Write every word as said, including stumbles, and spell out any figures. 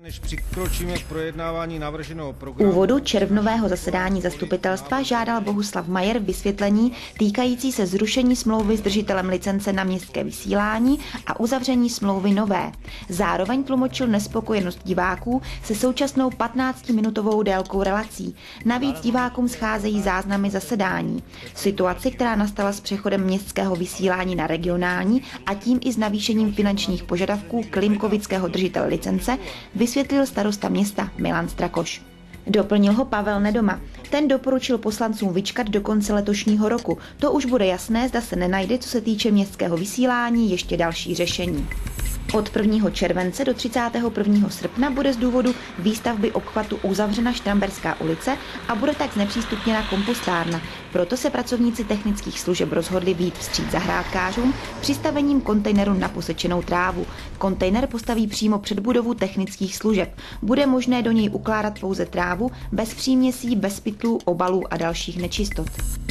Než přikročíme k projednávání navrženého programu. Úvodu červnového zasedání zastupitelstva žádal Bohuslav Majer vysvětlení týkající se zrušení smlouvy s držitelem licence na městské vysílání a uzavření smlouvy nové. Zároveň tlumočil nespokojenost diváků se současnou patnáctiminutovou délkou relací. Navíc divákům scházejí záznamy zasedání. Situaci, která nastala s přechodem městského vysílání na regionální a tím i s navýšením finančních požadavků klimkovického držitele licence, vysvětlil starosta města Milan Strakoš. Doplnil ho Pavel Nedoma. Ten doporučil poslancům vyčkat do konce letošního roku. To už bude jasné, zda se nenajde, co se týče městského vysílání, ještě další řešení. Od prvního července do třicátého prvního srpna bude z důvodu výstavby obchvatu uzavřena Štramberská ulice a bude tak znepřístupněna kompostárna. Proto se pracovníci technických služeb rozhodli vyjít vstříc zahrádkářům přistavením kontejneru na posečenou trávu. Kontejner postaví přímo před budovu technických služeb. Bude možné do něj ukládat pouze trávu, bez příměsí, bez pytlů, obalů a dalších nečistot.